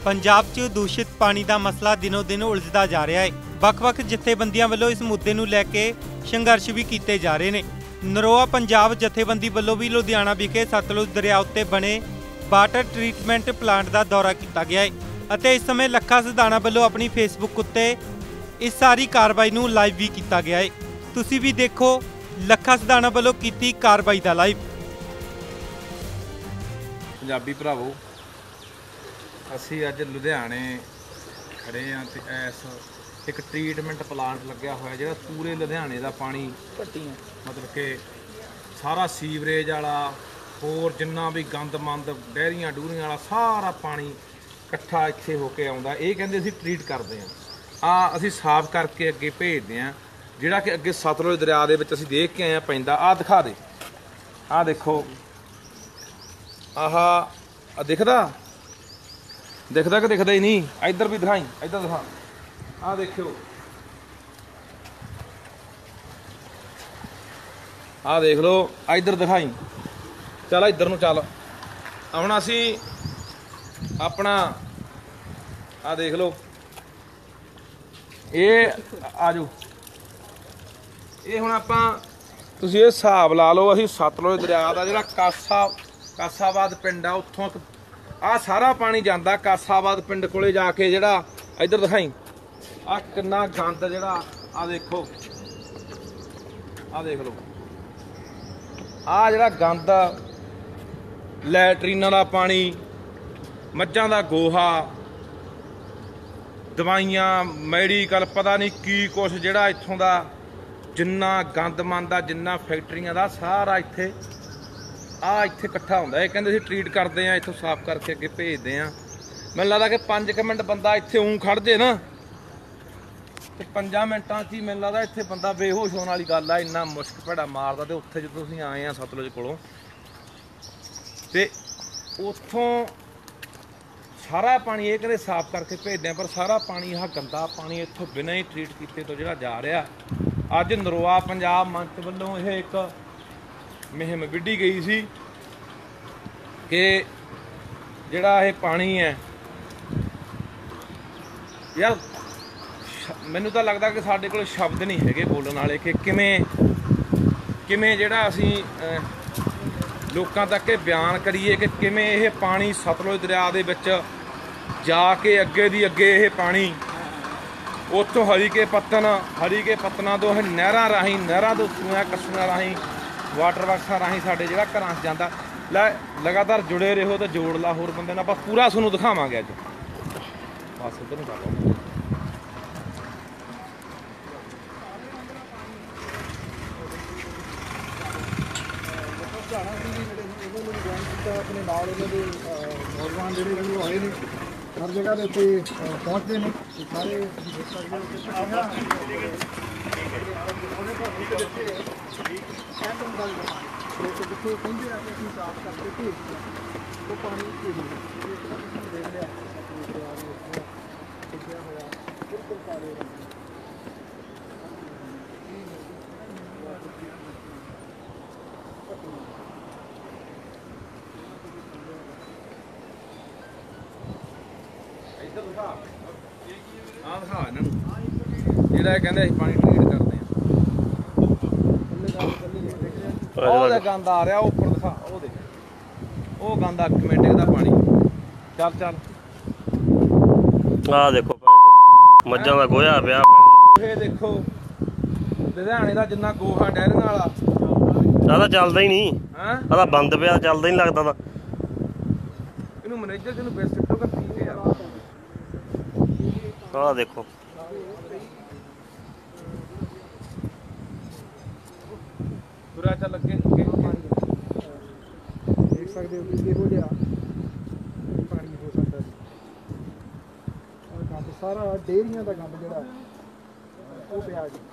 पंजाब 'ਚ दूषित पानी का मसला दिनों दिन उलझदा जा रहा है। ਵੱਖ-ਵੱਖ ਜਥੇਬੰਦੀਆਂ ਵੱਲੋਂ इस मुद्दे ਨੂੰ ਲੈ ਕੇ संघर्ष भी ਕੀਤੇ जा रहे हैं। नरोआ पंजाब जथेबंदी ਵੱਲੋਂ भी लुधियाना विखे सतलुज दरिया उत्ते बने वाटर ट्रीटमेंट प्लांट का दौरा किया गया है ਅਤੇ इस समय ਲੱਖਾ ਸਿਧਾਣਾ ਵੱਲੋਂ अपनी फेसबुक उत्ते इस सारी कार्रवाई ਨੂੰ लाइव भी किया गया है। तुसी भी देखो ਲੱਖਾ ਸਿਧਾਣਾ ਵੱਲੋਂ ਕੀਤੀ कार्रवाई का लाइव। पंजाबी भरावो, ਅਸੀਂ ਅੱਜ ਲੁਧਿਆਣੇ खड़े हाँ तो इस एक ट्रीटमेंट प्लांट लग्या होया जिहड़ा पूरे लुधियाने का पानी मतलब कि सारा सीवरेज वाला होर जिन्ना भी गंद मंद डेयरियां डूरियां वाला सारा पानी इकट्ठा इत्थे होके आउंदा। ये कहंदे असीं ट्रीट करदे हां, असीं साफ करके अगे भेजदे हां। जिहड़ा कि अगे सतलुज दरिया दे विच असीं देख के आए हां पैंदा। आ दिखा दे, आ देखो, आहा दिखदा दिखदा कि दिखदा ही नहीं। इधर भी दिखाई, इधर दिखा, आ देखियो, आ देख लो, इधर दिखाई। चल इधर नूं चल, हुण असीं अपना आ देख लो, ये आजो, ये हुण आपां तुसीं ये हिसाब ला लो। असीं सतलुज दरिया दा जिहड़ा कासाबाद पिंड आ उत्थों आ सारा पानी जाता कासाबाद पिंड कोले जाके जिहड़ा इधर दिखाई आ कितना गंद जिहड़ा आ देखो, आ देख लो, आ जिहड़ा गंद लैटरीनां दा पानी, मझां दा गोहा, दवाइयां, मैडिकल, पता नहीं की कुछ जिहड़ा इत्थों दा जिन्ना गंद मंद आ जिन्ना फैक्ट्रियां दा सारा इत्थे इत्थे इकट्ठा होंदा। ये कहंदे असीं ट्रीट करदे आ, इत्थों साफ करके अगे भेजदे आ। मैनूं लगदा कि 5 मिनट बंदा इत्थे ऊं खड़ जे ना ते 5 मिनटां च ही मैनूं लगदा इत्थे बंदा बेहोश होने वाली गल आ। इन्ना मुश्क भड़ा मारदा। ते उत्थे जदों असीं आए आ सतलुज कोलों ते उत्थों सारा पानी ये कहंदे साफ करके भेजदे आ, पर सारा पानी आह गंदा पानी इत्थों बिना ही ट्रीट कीते तो जिहड़ा जा रिहा। अज नरोआ पंजाब मंच वल्लों यह एक मुहिम विढ़ी गई सी कि जिहड़ा ये पानी है यार, मैनूं तां लगदा कि साडे कोल शब्द नहीं हैगे बोलण वाले कि किवें जिहड़ा असीं लोकां तक ये बयान करिए कि किवें ये पानी सतलुज दरिया दे विच जाके अगे दी अगे ये पानी उत्थों हरी के पत्तना तो नहरां राहीं, नहरां तो सूआं कस्सूआं राहीं, वाटर वर्कसां राहीं साडे जिहड़ा घरां च जांदा। लगातार जुड़े रहो तो जोड़ ला होर बंदे नाल, बस पूरा तुहानूं दिखावांगे अज। बस इधर नूं चलो। अपने नाल उन्होंने नौजवान जोड़े भी आए ने हर जगह के उत्ते पहुँचते हैं सारे ਜਿਹੜਾ ਕਹਿੰਦੇ ਅਸੀਂ ਪਾਣੀ ਟ੍ਰੀਟ ਕਰਦੇ ਆ। ਉਹਦਾ ਗੰਦ ਆ ਰਿਹਾ ਉੱਪਰ ਦਿਖਾ, ਉਹ ਦੇਖ, ਉਹ ਗੰਦ ਆਟੋਮੈਟਿਕ ਦਾ ਪਾਣੀ। ਚੱਲ ਚੱਲ, ਆ ਦੇਖੋ ਮੱਝਾਂ ਦਾ ਗੋਹਾ ਪਿਆ। ਇਹ ਦੇਖੋ ਲੁਧਿਆਣੇ ਦਾ ਜਿੰਨਾ ਗੋਹਾ ਡੈਰੀਆਂ ਵਾਲਾ ਆ ਤਾਂ ਚੱਲਦਾ ਹੀ ਨਹੀਂ, ਹਾਂ ਆ ਤਾਂ ਬੰਦ ਪਿਆ, ਚੱਲਦਾ ਹੀ ਨਹੀਂ ਲੱਗਦਾ। ਤਾਂ ਇਹਨੂੰ ਮੈਨੇਜਰ ਜਿਹਨੂੰ ਬੈਸਟ ਟੋ ਕਰ ਪੀ ਯਾਰ। ਆ ਦੇਖੋ ਪੂਰਾ ਚੱਲ ਅੱਗੇ देख सकते हो कि हो गया पानी हो सकता है। और गंद सारा डेयरियां का गंद जिहड़ा वो पिया जी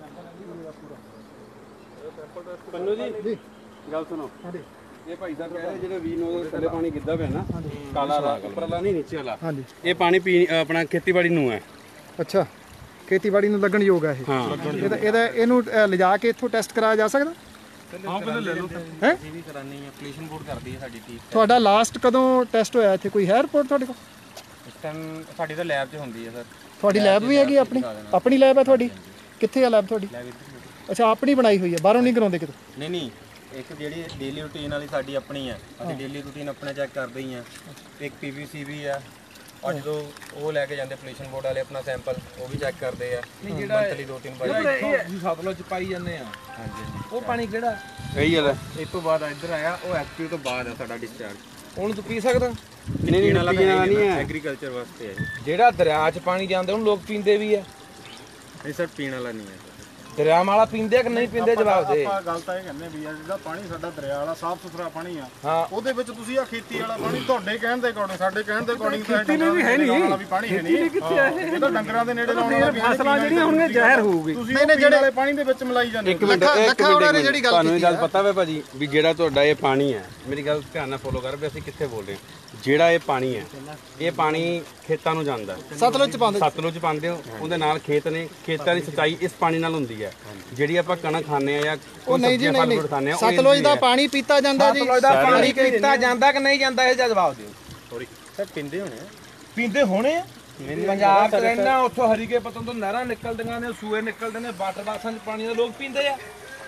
पूरा। पन्नू जी गल सुनो, हाँ जी, ये भाई साहब कह रहे ਜਿਹੜੇ ਵੀ ਨੋ ਥੱਲੇ ਪਾਣੀ ਗਿੱਧਾ ਪਿਆ ਨਾ, ਕਾਲਾ ਉੱਪਰਲਾ ਨਹੀਂ ਨੀਚੇ ਵਾਲਾ, हाँ जी, ਇਹ ਪਾਣੀ ਪੀ ਆਪਣਾ ਖੇਤੀਬਾੜੀ ਨੂੰ ਹੈ। अच्छा ਖੇਤੀਬਾੜੀ ਨੂੰ ਲੱਗਣ ਯੋਗ ਹੈ ਇਹ। ਇਹਦਾ ਇਹਨੂੰ ਲਿਜਾ ਕੇ ਇੱਥੋਂ ਟੈਸਟ ਕਰਾਇਆ ਜਾ ਸਕਦਾ? ਹਾਂ ਪਹਿਲਾਂ ਲੈ ਲਓ ਹੈ ਜੀ, ਵੀ ਕਰਾਨੀ ਹੈ, ਪੋਲੂਸ਼ਨ ਬੋਰਡ ਕਰਦੀ ਹੈ ਸਾਡੀ ਟੀਮ। ਤੁਹਾਡਾ ਲਾਸਟ ਕਦੋਂ ਟੈਸਟ ਹੋਇਆ ਇੱਥੇ? ਕੋਈ ਹੈ ਰਿਪੋਰਟ ਤੁਹਾਡੇ ਕੋਲ? ਇਸ ਟਾਈਮ ਸਾਡੀ ਤਾਂ ਲੈਬ 'ਚ ਹੁੰਦੀ ਹੈ ਸਰ। ਤੁਹਾਡੀ ਲੈਬ ਵੀ ਹੈਗੀ ਆਪਣੀ? ਆਪਣੀ ਲੈਬ ਹੈ ਤੁਹਾਡੀ? ਕਿੱਥੇ ਆ ਲੈਬ ਤੁਹਾਡੀ? ਅੱਛਾ, ਆਪਣੀ ਬਣਾਈ ਹੋਈ ਹੈ, ਬਾਹਰੋਂ ਨਹੀਂ ਕਰਾਉਂਦੇ ਕਿਤੇ? ਨਹੀਂ, ਇੱਕ ਜਿਹੜੀ ਡੇਲੀ ਰੂਟੀਨ ਵਾਲੀ ਸਾਡੀ ਆਪਣੀ ਹੈ, ਅਸੀਂ ਡੇਲੀ ਰੂਟੀਨ ਆਪਣਾ ਚੈੱਕ ਕਰਦੇ ਹੀ ਆ। ਇੱਕ PVC ਵੀ ਆ, ਔਰ ਜਦੋਂ ਉਹ ਲੈ ਕੇ ਜਾਂਦੇ ਪੋਲੂਸ਼ਨ ਬੋਰਡ ਵਾਲੇ ਆਪਣਾ ਸੈਂਪਲ, ਉਹ ਵੀ ਚੈੱਕ ਕਰਦੇ ਆ। ਨਹੀਂ ਜਿਹੜਾ ਮੰਥਲੀ 2-3 ਵਾਰ ਤੁਸੀਂ ਸਤਲੁਜ ਚ ਪਾਈ ਜਾਂਦੇ ਆ, ਹਾਂਜੀ। ਉਹ ਪਾਣੀ ਕਿਹੜਾ? ਇਹੀ ਹੈ। ਇਸ ਤੋਂ ਬਾਅਦ ਇੱਧਰ ਆਇਆ, ਉਹ ਐਕਟਿਵ ਤੋਂ ਬਾਅਦ ਆ ਸਾਡਾ ਡਿਸਚਾਰਜ। ਉਹਨੂੰ ਤੂੰ ਪੀ ਸਕਦਾ? ਨਹੀਂ, ਨਹੀਂ ਹੈ, ਐਗਰੀਕਲਚਰ ਵਾਸਤੇ ਹੈ। ਜਿਹੜਾ ਦਰਿਆ 'ਚ ਪਾਣੀ ਜਾਂਦੇ ਉਹਨੂੰ ਲੋਕ ਪੀਂਦੇ ਵੀ ਆ? ਨਹੀਂ ਸਰ, ਪੀਣ ਵਾਲਾ ਨਹੀਂ ਹੈ। ਦਰਿਆ ਵਾਲਾ ਪੀਂਦੇ ਆ ਕਿ ਨਹੀਂ ਪੀਂਦੇ? ਜਵਾਬ ਦੇ। ਆਪਾਂ ਗੱਲ ਤਾਂ ਇਹ ਕਹਿੰਦੇ ਵੀ ਆ ਜਿਹੜਾ ਪਾਣੀ ਸਾਡਾ ਦਰਿਆ ਵਾਲਾ ਸਾਫ਼ ਸੁਥਰਾ ਪਾਣੀ ਆ, ਹਾਂ, ਉਹਦੇ ਵਿੱਚ ਤੁਸੀਂ ਆ ਖੇਤੀ ਵਾਲਾ ਪਾਣੀ ਤੁਹਾਡੇ ਕਹਿਣ ਦੇ ਅਕੋਰਡਿੰਗ, ਸਾਡੇ ਕਹਿਣ ਦੇ ਅਕੋਰਡਿੰਗ ਤਾਂ ਖੇਤੀ ਵੀ ਹੈ ਨਹੀਂ, ਵੀ ਪਾਣੀ ਹੈ ਨਹੀਂ। ਇਹ ਤਾਂ ਡੰਗਰਾਂ ਦੇ ਨੇੜੇ ਲਾਉਣ ਵਾਲਾ ਫਸਲਾਂ ਜਿਹੜੀਆਂ ਹੋਣਗੀਆਂ ਜ਼ਹਿਰ ਹੋਊਗੀ। ਤੁਸੀਂ ਉਹ ਪੀਣ ਵਾਲੇ ਪਾਣੀ ਦੇ ਵਿੱਚ ਮਿਲਾਈ ਜਾਂਦੇ ਹੋ। ਲੱਖਾ ਉਹਨਾਂ ਨੇ ਜਿਹੜੀ ਗੱਲ ਤੁਹਾਨੂੰ ਇਹ ਕੀਤੀ ਗੱਲ ਪਤਾ ਵੇ ਭਾਜੀ ਵੀ ਜਿਹੜਾ ਤੁਹਾਡਾ ਇਹ ਪਾਣੀ ਹੈ, ਮੇਰੀ ਗੱਲ ਧਿਆਨ ਨਾਲ ਫੋਲੋ ਕਰ ਵੀ ਅਸੀਂ ਕਿੱਥੇ ਬੋਲ ਰਹੇ ਹਾਂ। ਜਿਹੜਾ ਇਹ ਪਾਣੀ ਹੈ, ਇਹ ਪਾਣੀ ਖੇਤਾਂ ਨੂੰ ਜਾਂਦਾ। ਸਤਲੁਜ ਚ ਪਾਉਂਦੇ? ਸਤਲੁਜ ਪਾਉਂਦੇ ਹੋ, ਉਹਦੇ ਨਾਲ ਖੇਤ ਨੇ, ਖੇਤਾਂ ਦੀ ਸਿੰਚਾਈ ਇਸ ਪਾਣੀ ਨਾਲ ਹੁੰਦੀ ਹੈ। ਜਿਹੜੀ ਆਪਾਂ ਕਣਕ ਖਾਂਦੇ ਆ ਜਾਂ ਉਹ ਨਹੀਂ ਜੀ, ਨਹੀਂ, ਸਤਲੁਜ ਦਾ ਪਾਣੀ ਪੀਤਾ ਜਾਂਦਾ ਜੀ। ਸਤਲੁਜ ਦਾ ਪਾਣੀ ਪੀਤਾ ਜਾਂਦਾ ਕਿ ਨਹੀਂ ਜਾਂਦਾ, ਇਹ ਜਵਾਬ ਦਿਓ। ਸਰ ਪੀਂਦੇ ਹੋਣੇ ਆ। ਪੀਂਦੇ ਹੋਣੇ ਆ? ਪੰਜਾਬ 'ਚ ਰਹਿਣਾ, ਉੱਥੋਂ ਹਰੀਕੇ ਪਤਨ ਤੋਂ ਨਹਿਰਾਂ ਨਿਕਲਦੀਆਂ ਨੇ, ਸੂਏ ਨਿਕਲਦੇ ਨੇ, ਵਾਟਰ ਬਾਕਸਾਂ 'ਚ ਪਾਣੀ ਦਾ ਲੋਕ ਪੀਂਦੇ ਆ।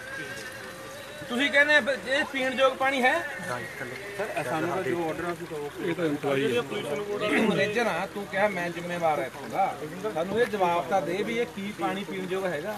ਤੁਸੀਂ ਕਹਿੰਦੇ ਇਹ ਪੀਣ ਯੋਗ ਪਾਣੀ ਹੈ? ਸਰ ਸਾਨੂੰ ਤਾਂ ਜੋ ਆਰਡਰ ਆ ਸੀ ਇਹ ਤਾਂ ਇੰਪਲਾਈ ਤੂੰ ਮੈਨੇਜਰ ਆ, ਤੂੰ ਕਿਹਾ ਮੈਂ ਜ਼ਿੰਮੇਵਾਰ ਹਾਂ ਇੱਥੋਂ ਦਾ, ਸਾਨੂੰ ਇਹ ਜਵਾਬ ਤਾਂ ਦੇ ਵੀ ਇਹ ਕੀ ਪਾਣੀ ਪੀਣ ਯੋਗ ਹੈਗਾ।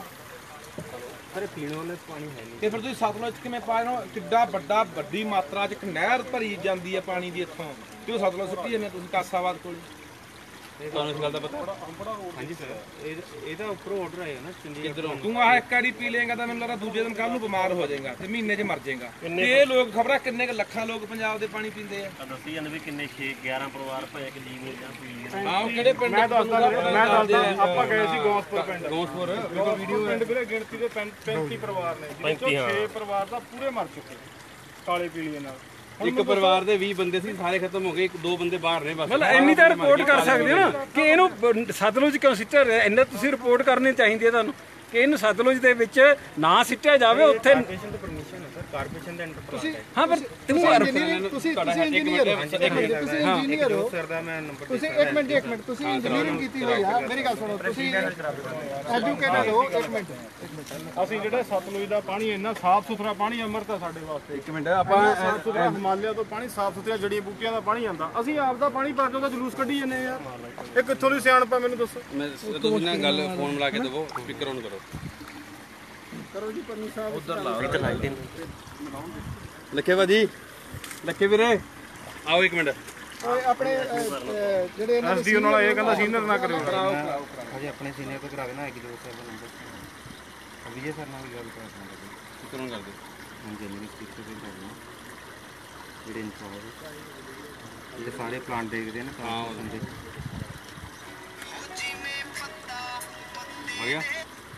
ਸਰ ਪੀਣ ਵਾਲਾ ਪਾਣੀ ਹੈ ਨਹੀਂ। ਤੇ ਫਿਰ ਤੁਸੀਂ ਸਤਲੁਜ ਕਿਵੇਂ ਪਾ ਰਹੇ ਹੋ? ਕਿੱਡਾ ਵੱਡੀ ਮਾਤਰਾ 'ਚ ਇੱਕ ਨਹਿਰ ਭਰੀ ਜਾਂਦੀ ਹੈ ਪਾਣੀ ਦੀ ਇੱਥੋਂ, ਤੇ ਉਹ ਸਤਲੁਜ ਸੁੱਟੀ ਜਾਂਦੇ ਤੁਸੀਂ ਕਾਸਾਬਾਦ ਕੋਲ। ਤੁਹਾਨੂੰ ਇਸ ਗੱਲ ਦਾ ਪਤਾ? ਹਾਂਜੀ ਸਰ, ਇਹਦਾ ਉੱਪਰੋਂ ਆਰਡਰ ਆਇਆ ਨਾ ਚੰਡੀਗੜ੍ਹ। ਤੂੰ ਆਹ ਇੱਕ ਵਾਰੀ ਪੀ ਲੇਗਾ ਤਾਂ ਮੈਨੂੰ ਲੱਗਦਾ ਦੂਜੇ ਦਿਨ ਕੱਲ ਨੂੰ ਬਿਮਾਰ ਹੋ ਜਾਏਗਾ ਤੇ ਮਹੀਨੇ 'ਚ ਮਰ ਜਾਏਗਾ। ਇਹ ਲੋਕ ਖਬਰਾਂ ਕਿੰਨੇ ਲੱਖਾਂ ਲੋਕ ਪੰਜਾਬ ਦੇ ਪਾਣੀ ਪੀਂਦੇ ਆ। ਦੱਸੀ ਜਾਂਦੇ ਵੀ ਕਿੰਨੇ 11 ਪਰਿਵਾਰ ਭਾਵੇਂ ਕਿ ਲੀਵਰ ਜਾਂ ਪੀ ਆਹ ਕਿਹੜੇ ਪਿੰਡ? ਮੈਂ ਦੱਸਦਾ ਆਪਾਂ ਗਏ ਸੀ ਗੌਸਪੁਰ ਪਿੰਡ। ਗੌਸਪੁਰ ਵੀਡੀਓ ਪਿੰਡ ਵੀਰੇ ਗਿਣਤੀ ਦੇ 35 ਪਰਿਵਾਰ ਨੇ, ਜਿਹਦੇ ਚੋਂ 6 ਪਰਿਵਾਰ ਤਾਂ ਪੂਰੇ ਮਰ ਚੁੱਕੇ ਕਾਲੇ ਪੀਲੀਏ ਨਾਲ। ਇੱਕ ਪਰਿਵਾਰ ਦੇ 20 ਬੰਦੇ ਸੀ, ਸਾਰੇ ਖਤਮ ਹੋ ਗਏ, 1-2 ਬੰਦੇ ਬਾਹਰ ਨੇ ਬਸ। ਮਤਲਬ ਇੰਨੀ ਤਾਂ ਰਿਪੋਰਟ ਕਰ ਸਕਦੇ ਹੋ ਨਾ ਕਿ ਇਹਨੂੰ ਸਤਲੁਜ ਕਿਉਂ ਸਿੱਟਿਆ ਰਿਹਾ, ਇੰਨਾ ਤੁਸੀਂ ਰਿਪੋਰਟ ਕਰਨੀ ਚਾਹੀਦੀ ਹੈ ਤੁਹਾਨੂੰ ਕਿ ਇਹਨੂੰ ਸਤਲੁਜ ਦੇ ਵਿੱਚ ਨਾ ਸਿੱਟਿਆ ਜਾਵੇ। ਉੱਥੇ ਕਾਰਪੋਰੇਸ਼ਨ ਤੋਂ ਪਰਮਿਸ਼ਨ ਹੈ ਸਰ, ਕਾਰਪੋਰੇਸ਼ਨ ਦੇ ਅੰਡਰ ਤੁਸੀਂ ਹਾਂ, ਪਰ ਤੁਸੀਂ ਇੰਜੀਨੀਅਰ ਹੋ, ਤੁਸੀਂ ਇੰਜੀਨੀਅਰ ਹੋ, ਸਰ ਦਾ ਮੈਂ ਨੰਬਰ ਤੁਸੀਂ ਇੱਕ ਮਿੰਟ ਤੁਸੀਂ ਇੰਜੀਨੀਅਰਿੰਗ ਕੀਤੀ ਹੋਈ ਆ। ਮੇਰੀ ਗੱਲ ਸੁਣੋ, ਤੁਸੀਂ ਐਜੂਕੇਟਡ ਹੋ। ਇੱਕ ਮਿੰਟ ਅਸੀਂ ਜਿਹੜਾ ਸਤਲੁਜ ਦਾ ਪਾਣੀ ਇੰਨਾ ਸਾਫ਼ ਸੁਥਰਾ ਪਾਣੀ ਅੰਮ੍ਰਿਤ ਆ ਸਾਡੇ ਵਾਸਤੇ। ਇੱਕ ਮਿੰਟ ਆਪਾਂ ਸਾਫ਼ ਸੁਥਰਾ ਹਿਮਾਲਿਆ ਤੋਂ ਪਾਣੀ ਸਾਫ਼ ਸੁਥਰੀਆਂ ਜੜੀਆਂ ਬੂਟੀਆਂ ਦਾ ਪਾਣੀ ਆਂਦਾ, ਅਸੀਂ ਆਪ ਦਾ ਪਾਣੀ ਪਾ ਕੇ ਉਹਦਾ ਜਲੂਸ ਕੱਢੀ ਜਾਂਦੇ ਯਾਰ। ਇਹ ਕਿੱਥੋਂ ਦੀ ਸਿਆਣਪ ਆ ਮੈਨੂੰ ਦੱਸੋ। ਤੁਸੀਂ ਨਾ ਗੱਲ ਫੋਨ ਮਿਲਾ ਕੇ ਦੇਵੋ, ਸਪੀਕਰ ਔਨ ਕਰੋ। ਕਰੋ ਜੀ ਪੰਨੂ ਸਾਹਿਬ। ਉਧਰ ਲਾਓ ਲੱਖੇ ਭਾਜੀ, ਲੱਖੇ ਵੀਰੇ ਆਓ ਇੱਕ ਮਿੰਟ। ਓਏ ਆਪਣੇ ਜਿਹੜੇ ਇਹਨਾਂ ਐਸਡੀਓ ਨਾਲ ਇਹ ਕਹਿੰਦਾ ਸੀਨੀਅਰ ਨਾ ਕਰਿਓ। ਅਜੇ ਆਪਣੇ ਸੀਨੀਅਰ ਤੋਂ ਕਰਾ ਦੇਣਾ, ਇੱਕ ਦੋ ਸਰ ਦਾ ਨੰਬਰ ਵਿਜੇ ਸਰ ਨਾਲ ਵੀ ਗੱਲ ਕਰਾ ਦੇਣਾ। ਸਪੀਕਰ ਔਨ ਕਰ ਦਿਓ। ਹਾਂਜੀ ਜੀ, ਸਪੀਕਰ ਵੀ ਕਰ ਦੇਣਾ। ਜਿਹੜੇ ਇੰਚਾਰਜ ਜਿਹੜੇ ਸਾਰੇ ਪਲਾਂਟ ਦੇਖਦੇ ਨੇ ਕਾਰਪੋਰੇਸ਼ਨ ਦੇ। ਆ ਗਿਆ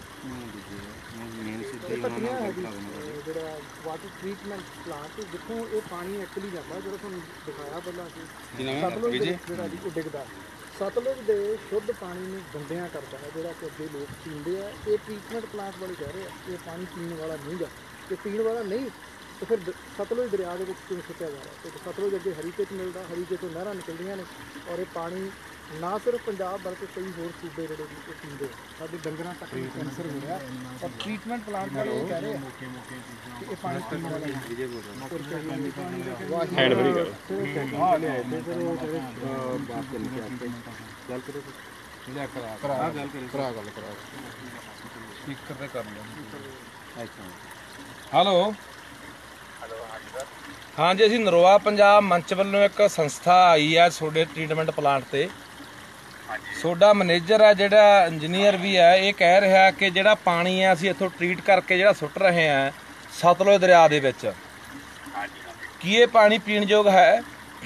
ਮੇਨ ਸਿੱਧੀ ਉਹਨਾਂ ਨਾਲ ਗੱਲ ਕਰਾ ਦੇਣਾ। ਜਿਹੜਾ ਵਾਟਰ ਟ੍ਰੀਟਮੈਂਟ ਪਲਾਂਟ ਜਿੱਥੋਂ ਇਹ ਪਾਣੀ ਐਕਚੁਅਲੀ ਜਾਂਦਾ, ਜਿਹੜਾ ਤੁਹਾਨੂੰ ਦਿਖਾਇਆ ਪਹਿਲਾਂ ਸੀ ਸਤਲੁਜ ਜਿਹੜਾ ਜੀ ਉਹ ਡਿੱਗਦਾ, ਸਤਲੁਜ ਦੇ ਸ਼ੁੱਧ ਪਾਣੀ ਨੂੰ ਗੰਦਿਆਂ ਕਰਦਾ ਹੈ, ਜਿਹੜਾ ਕਿ ਅੱਗੇ ਲੋਕ ਪੀਂਦੇ ਆ। ਇਹ ਟ੍ਰੀਟਮੈਂਟ ਪਲਾਂਟ ਵਾਲੇ ਕਹਿ ਰਹੇ ਆ ਕਿ ਇਹ ਪਾਣੀ ਪੀਣ ਵਾਲਾ ਨਹੀਂ ਗਾ, ਤੇ ਪੀਣ ਵਾਲਾ ਨਹੀਂ ਤੇ ਫਿਰ ਸਤਲੁਜ ਦਰਿਆ ਦੇ ਵਿੱਚ ਕਿਉਂ ਸੁੱਟਿਆ ਜਾ ਰਿਹਾ? ਤੇ ਸਤਲੁਜ ਅੱਗੇ ਹਰੀਕੇ 'ਚ ਮਿਲਦਾ, ਹਰੀਕੇ ਤੋਂ ਨਹਿਰਾਂ ਨਿਕਲਦੀਆਂ ਨੇ, ਔਰ ਇਹ ਪਾਣੀ ਨਾ ਸਿਰਫ ਪੰਜਾਬ ਬਲਕਿ ਕਈ ਹੋਰ ਸੂਬੇ ਜਿਹੜੇ ਵੀ ਪੀਂਦੇ ਆ। ਸਾਡੇ ਡੰਗਰਾਂ ਤੱਕ ਵੀ ਕੈਂਸਰ ਹੋ ਰਿਹਾ, ਔਰ ਟ੍ਰੀਟਮੈਂਟ ਪਲਾਂਟ ਵਾਲੇ ਇਹ ਕਹਿ ਰਹੇ ਆ ਕਿ ਇਹ ਪਾਣੀ ਪੀਣ ਵਾਲਾ ਨਹੀਂ। ਹੈਂਡ ਫਰੀ ਕਰੋ। ਗੱਲ ਕਰੋ, ਕਰਾ ਗੱਲ ਕਰਾ। ਸਪੀਕਰ ਤੇ ਕਰ ਲਓ। ਹੈਲੋ ਹਾਂਜੀ, ਅਸੀਂ ਨਰੋਆ ਪੰਜਾਬ ਮੰਚ ਵੱਲੋਂ ਇੱਕ ਸੰਸਥਾ ਆਈ ਹੈ ਤੁਹਾਡੇ ਟ੍ਰੀਟਮੈਂਟ ਪਲਾਂਟ ਤੇ। ਤੁਹਾਡਾ ਮੈਨੇਜਰ ਹੈ ਜਿਹੜਾ ਇੰਜੀਨੀਅਰ ਵੀ ਹੈ, ਇਹ ਕਹਿ ਰਿਹਾ ਕਿ ਜਿਹੜਾ ਪਾਣੀ ਹੈ ਅਸੀਂ ਇੱਥੋਂ ਟ੍ਰੀਟ ਕਰਕੇ ਜਿਹੜਾ ਸੁੱਟ ਰਹੇ ਹਾਂ ਸਤਲੁਜ ਦਰਿਆ ਦੇ ਵਿੱਚ, ਕੀ ਇਹ ਪਾਣੀ ਪੀਣ ਯੋਗ ਹੈ?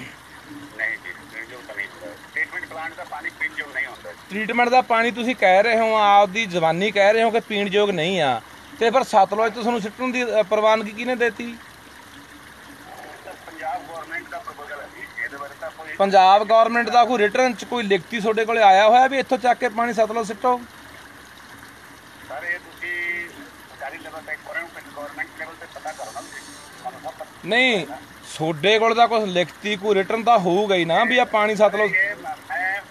ਟ੍ਰੀਟਮੈਂਟ ਦਾ ਪਾਣੀ ਤੁਸੀਂ ਕਹਿ ਰਹੇ ਹੋ, ਆਪਦੀ ਜ਼ਬਾਨੀ ਕਹਿ ਰਹੇ ਹੋ ਕਿ ਪੀਣ ਯੋਗ ਨਹੀਂ ਆ, ਤੇ ਫਿਰ ਸਤਲੁਜ ਤੋਂ ਤੁਹਾਨੂੰ ਸਿੱਟਣ ਦੀ ਪ੍ਰਵਾਨਗੀ ਕਿਹਨੇ ਦਿੱਤੀ? ਪੰਜਾਬ ਗਵਰਨਮੈਂਟ ਦਾ ਕੋਈ ਰਿਟਰਨ ਚ ਕੋਈ ਲਿਖਤੀ ਤੁਹਾਡੇ ਕੋਲੇ ਆਇਆ ਹੋਇਆ ਵੀ ਇੱਥੋਂ ਚੱਕ ਕੇ ਪਾਣੀ ਸਤਲੁਜ ਸਿੱਟੋ? ਸਰ ਇਹ ਤੁਸੀਂ ਸਰਕਾਰੀ ਲੈਵਲ ਤੇ ਗਵਰਨਮੈਂਟ ਲੈਵਲ ਤੇ ਪਤਾ ਕਰੋ ਨਾ। ਨਹੀਂ, ਤੁਹਾਡੇ ਕੋਲ ਤਾਂ ਕੁਝ ਲਿਖਤੀ ਕੋਈ ਰਿਟਰਨ ਤਾਂ ਹੋਊਗਾ ਹੀ ਨਾ ਵੀ ਆ ਪਾਣੀ ਸਤਲੁਜ। ਮੈਂ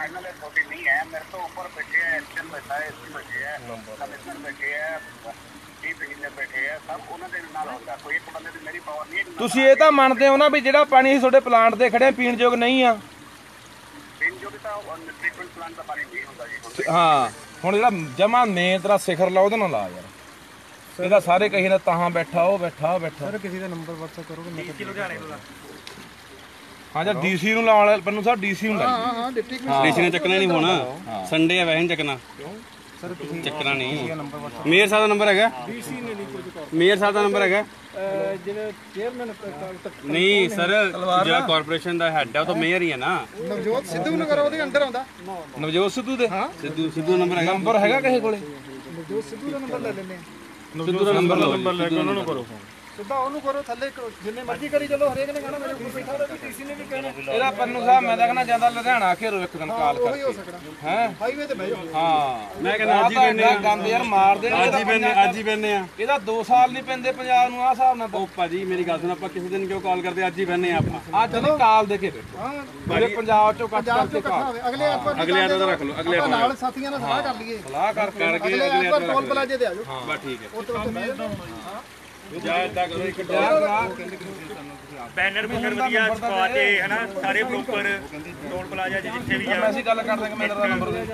फाइनल अथॉरिटी नहीं है, मेरे तो ऊपर बैठे हैं, एसएम बैठा है, एसपी बैठे हैं, कमिश्नर बैठे हैं, चीफ इंजीनियर बैठे हैं, सब उन्होंने नाल होगा। कोई एक बंदे ਦੀ ਮੇਰੀ ਪਾਵਰ ਨਹੀਂ ਹੈ। ਤੁਸੀਂ ਇਹ ਤਾਂ ਮੰਨਦੇ ਹੋ ਨਾ ਵੀ ਜਿਹੜਾ ਪਾਣੀ ਅਸੀਂ ਤੁਹਾਡੇ ਪਲਾਂਟ ਦੇ ਖੜੇ ਪੀਣ ਯੋਗ ਨਹੀਂ ਆ? ਪੀਣ ਯੋਗ ਤਾਂ ਟ੍ਰੀਟਮੈਂਟ ਪਲਾਂਟ ਦਾ ਪਾਣੀ ਨਹੀਂ ਹੁੰਦਾ ਜੀ। ਹਾਂ ਹੁਣ ਜਿਹੜਾ ਜਮਾ ਮੇਨ ਤੇਰਾ ਸਿਖਰ ਲਾ ਉਹਦੇ ਨਾਲ ਲਾ ਯਾਰ, ਇਹਦਾ ਸਾਰੇ ਕਹੀ ਨਾ ਤਾਂ ਬੈਠਾ ਉਹ ਬੈਠਾ ਉਹ ਬੈਠਾ। ਸਰ ਕਿਸੇ ਦਾ ਨੰਬਰ WhatsApp ਕਰੋਗੇ? ਮੈਂ ਲੁਧਿਆਣੇ ਦਾ। ਹਾਂ ਜਾਂ ਡੀਸੀ ਨੂੰ ਲਾਉਣ ਵਾਲੇ ਬੰਨੂ ਸਾਹਿਬ, ਡੀਸੀ ਨੂੰ ਲਾਈ। ਹਾਂ ਡਿਪਟੀ ਡੀਸੀ ਨੇ ਚੱਕਣਾ ਨਹੀਂ ਹੋਣਾ, ਸੰਡੇ ਆ ਵੈਸੇ ਨਹੀਂ ਚੱਕਣਾ। ਸਰ ਤੁਸੀਂ ਚੱਕਣਾ ਨਹੀਂ। ਮੇਅਰ ਸਾਹਿਬ ਦਾ ਨੰਬਰ ਹੈਗਾ? ਡੀਸੀ ਨੇ ਨਹੀਂ ਕੁਝ ਕਰ। ਮੇਅਰ ਸਾਹਿਬ ਦਾ ਨੰਬਰ ਹੈਗਾ? ਜਿਹੜੇ ਚੇਅਰਮੈਨ ਨਹੀਂ ਸਰ, ਜਿਹੜਾ ਕਾਰਪੋਰੇਸ਼ਨ ਦਾ ਹੈਡ ਹੈ ਉਹ ਤਾਂ ਮੇਅਰ ਹੀ ਹੈ ਨਾ। ਨਵਜੋਤ ਸਿੱਧੂ ਨੂੰ ਕਰੋ, ਉਹਦੇ ਅੰਡਰ ਆਉਂਦਾ। ਨਵਜੋਤ ਸਿੱਧੂ ਦੇ ਸਿੱਧੂ ਦਾ ਨੰਬਰ ਹੈਗਾ? ਨੰਬਰ ਹੈਗਾ ਕਿਸੇ ਕੋਲੇ? ਨਵਜੋਤ ਸਿੱਧੂ ਦਾ ਨੰਬਰ ਲੈ ਲੈਂਦੇ ਆ। ਸਿੱਧੂ ਦਾ ਨੰਬਰ ਲੈ ਕੇ ਉਹਨਾਂ ਨੂੰ ਕਰੋ ਫੋਨ। ਸਿੱਧਾ ਉਹਨੂੰ ਕਰੋ, ਥੱਲੇ ਜਿੰਨੇ ਮਰਜ਼ੀ ਕਰੀ ਚਲੋ, ਹਰੇਕ ਨੇ ਕਹਿਣਾ ਮੇਰੇ ਉੱਪਰ ਬੈਠਾ ਹੋਵੇ, ਡੀਸੀ ਨੇ ਵੀ ਕਹਿਣਾ। ਇਹਦਾ ਪੰਨੂ ਸਾਹਿਬ ਮੈਂ ਤਾਂ ਕਹਿੰਦਾ ਜਾਂਦਾ ਲੁਧਿਆਣਾ ਘੇਰੋ ਇੱਕ ਦਿਨ ਕਾਲ ਉਹੀ ਹੋ ਕਰਕੇ। ਸਕਦਾ ਹੈ ਹਾਈਵੇ ਤੇ ਬਹਿ ਜਾਓ। ਹਾਂ ਮੈਂ ਕਹਿੰਦਾ ਅੱਜ ਹੀ ਪੈਨੇ ਆ। ਗੰਦ ਯਾਰ ਮਾਰ ਦੇ ਅੱਜ ਹੀ ਪੈਨੇ ਆ। ਇਹਦਾ 2 ਸਾਲ ਨਹੀਂ ਪੈਂਦੇ ਪੰਜਾਬ ਨੂੰ ਆਹ ਹਿਸਾਬ ਨਾਲ। ਉਹ ਭਾਜੀ ਮੇਰੀ ਗੱਲ ਸੁਣ, ਆਪਾਂ ਕਿਸੇ ਦਿਨ ਕਿਉਂ ਕਾਲ ਕਰਦੇ? ਅੱਜ ਹੀ ਪੈਨੇ ਆ ਆਪਾਂ। ਅੱਜ ਨਹੀਂ ਕਾਲ ਦੇ ਕੇ ਬੈਠੋ। ਹਾਂ ਜਿਹੜੇ ਪੰਜਾਬ ਚੋਂ ਕੱਟ ਪੰਜਾਬ ਚੋਂ ਕਰਕੇ ਇਕੱਠਾ ਕਾਲ ਹੋਵੇ। ਅਗਲੇ ਐਤਵਾਰ ਅਗਲੇ ਐਤਵਾਰ ਦਾ ਰੱਖ ਲਓ, ਅਗਲੇ ਆਪਾਂ ਐਤਵਾਰ ਨਾਲ ਸਾਥੀਆਂ ਨਾਲ ਸਲਾਹ ਕਰ ਲਈਏ। ਸਲਾਹ ਕਰਕੇ ਅਗਲੇ ਐਤਵਾਰ ਟੋਲ ਪਲਾਜ਼ੇ ਤੇ ਆ ਜਾਓ। ਬਸ ਠੀਕ ਹੈ। ਉਹ ਤੋਂ ਉੱਤੇ ਬਹਿ ਜਾਓ। ਬੈਨਰ ਬੁਨਰ ਵਧੀਆ ਛਪਾ ਕੇ ਹਨਾ, ਸਾਰੇ ਪ੍ਰੋਪਰ ਟੋਲ ਪਲਾਜ਼ਾ ਜਿੱਥੇ ਵੀ ਜਾਓ। ਅਸੀਂ ਗੱਲ ਕਰ ਦਾਂਗੇ, ਮੈਂ ਤੇਰਾ ਨੰਬਰ ਦੇ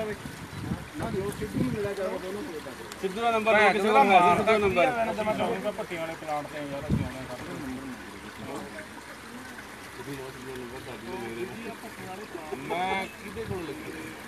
ਸਿੱਧੂ ਦਾ ਨੰਬਰ ਕਿਸੇ ਕੋਲ ਹੈ? ਸਿੱਧੂ ਦਾ ਨੰਬਰ ਭੱਟੀਆਂ ਵਾਲੇ ਪਲਾਂਟ ਤੇ ਯਾਰ ਅਸੀਂ ਆਉਣਾ ਕਰਦੇ ਮੈਂ ਕਿਹਦੇ ਕੋਲ ਲੱਗੀ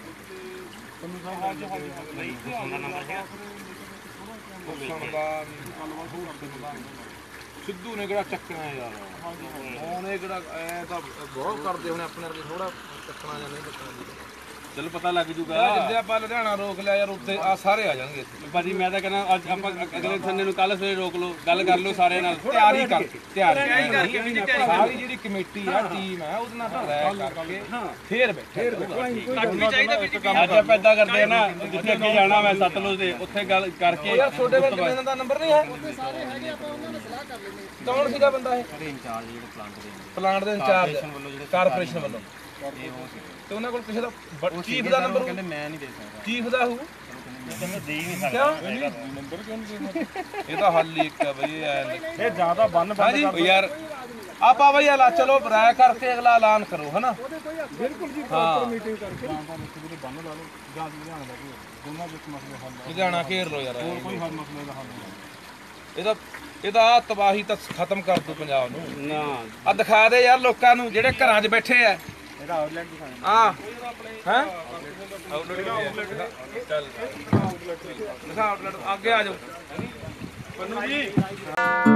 ਸਿੱਧੂ ਨੇ ਕਿਹੜਾ ਚੱਕਣਾ ਯਾਰ? ਹੁਣ ਇਹ ਕਿਹੜਾ ਐ ਤਾਂ ਬਹੁਤ ਕਰਦੇ ਹੁਣ ਆਪਣੇ ਵਰਗੇ, ਥੋੜਾ ਚੱਕਣਾ ਜਾਂ ਨਹੀਂ ਚੱਕਣਾ। ਚਲੋ ਪਤਾ ਲੱਗ ਜੂਗਾ। ਜਿੱਦੇ ਆਪਾਂ ਲੁਧਿਆਣਾ ਰੋਕ ਲਿਆ ਯਾਰ, ਉੱਤੇ ਆ ਸਾਰੇ ਆ ਜਾਣਗੇ ਇੱਥੇ। ਭਾਜੀ ਮੈਂ ਤਾਂ ਕਹਿੰਦਾ ਅੱਜ ਆਪਾਂ ਅਗਲੇ ਸੰਡੇ ਨੂੰ ਕੱਲ ਸਵੇਰੇ ਰੋਕ ਲਓ, ਗੱਲ ਕਰ ਲਓ ਸਾਰਿਆਂ ਨਾਲ। ਤਿਆਰੀ ਕਰਕੇ ਸਾਰੀ ਜਿਹੜੀ ਕਮੇਟੀ ਆ, ਟੀਮ ਹੈ, ਉਹਦੇ ਨਾਲ ਰਾਇ ਕਰਕੇ ਫੇਰ ਬੈਠੇ। ਅੱਜ ਆਪਾਂ ਏਦਾਂ ਕਰਦੇ ਆ ਨਾ, ਜਿੱਥੇ ਅੱਗੇ ਜਾਣਾ ਮੈਂ ਸਤਲੁਜ ਦੇ ਉੱਥੇ ਗੱਲ ਕਰਕੇ। ਯਾਰ ਤੁਹਾਡੇ ਵਿੱਚ ਕਿਸੇ ਦਾ ਨੰਬਰ ਨਹੀਂ ਹੈ? ਸਾਰੇ ਹੈਗੇ, ਆਪਾਂ ਉਹਨਾਂ ਨਾਲ ਸਲਾਹ ਕਰ ਲੈਂਦੇ ਹਾਂ। ਕੌਣ ਸੀਗਾ ਬੰਦਾ ਇਹ? ਇੰਚਾਰਜ ਜਿਹੜੇ ਪਲਾਂਟ ਦੇ ਇੰਚਾਰਜ ਕਾਰਪੋਰੇਸ਼ਨ ਵੱਲੋਂ। ਤੇ ਉਹਨਾਂ ਕੋਲ ਕਿਸੇ ਦਾ ਚੀਫ ਦਾ ਨੰਬਰ? ਕਹਿੰਦੇ ਮੈਂ ਨਹੀਂ ਦੇ ਸਕਦਾ। ਚੀਫ ਦਾ ਹੋਊ? ਦੇ ਹੀ ਨਹੀਂ ਸਕਦਾ ਨੰਬਰ ਕਿਉਂ ਨਹੀਂ ਇਹ ਤਾਂ ਹੱਲ ਹੀ ਇੱਕ ਹੈ ਬਈ। ਇਹ ਜ਼ਿਆਦਾ ਬੰਨ ਹਾਂਜੀ ਯਾਰ ਆਪਾਂ ਬਈ ਹਲਾ ਚਲੋ ਰਾਇ ਕਰਕੇ ਅਗਲਾ ਐਲਾਨ ਕਰੋ ਹਨਾ। ਬਿਲਕੁਲ ਜੀ, ਪ੍ਰੋਪਰ ਮੀਟਿੰਗ ਕਰਕੇ ਬੰਨ ਲਾ ਲਓ ਜਾਂ ਲੁਧਿਆਣਾ ਦਾ ਕੋਈ ਦੋਨਾਂ ਵਿੱਚ ਮਸਲੇ ਹੱਲ ਲੁਧਿਆਣਾ ਘੇਰ ਲੋ ਯਾਰ। ਕੋਈ ਹੱਲ ਮਸਲੇ ਦਾ ਹੱਲ ਨਹੀਂ। ਇਹਦਾ ਤਬਾਹੀ ਤਾਂ ਖਤਮ ਕਰ ਦੋ ਪੰਜਾਬ ਨੂੰ ਨਾ। ਆ ਦਿਖਾ ਦੇ ਯਾਰ ਲੋਕਾਂ ਨੂੰ ਜਿਹੜੇ ਘਰਾਂ 'ਚ ਬੈਠੇ ਆ। ਇਹਦਾ ਆਊਟਲੈਟ ਦਿਖਾਣਾ। ਹਾਂ ਹੈ ਚੱਲ ਦਿਖਾ ਆਊਟਲੈਟ ਅੱਗੇ ਆ ਜਾਓ ਪੰਨੂ ਜੀ।